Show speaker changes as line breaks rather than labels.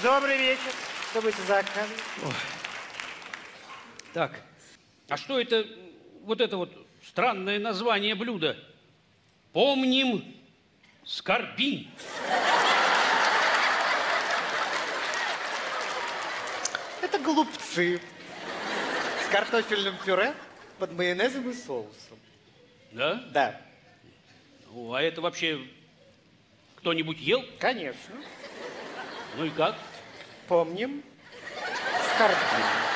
Добрый вечер. Что будете заказывать?
Так, а что это, вот странное название блюда? Помним скорбинь.
Это голубцы с картофельным пюре под майонезом и соусом.
Да?
Да.
Ну, а это вообще кто-нибудь ел?
Конечно.
Ну и как?
Помним скорбинь.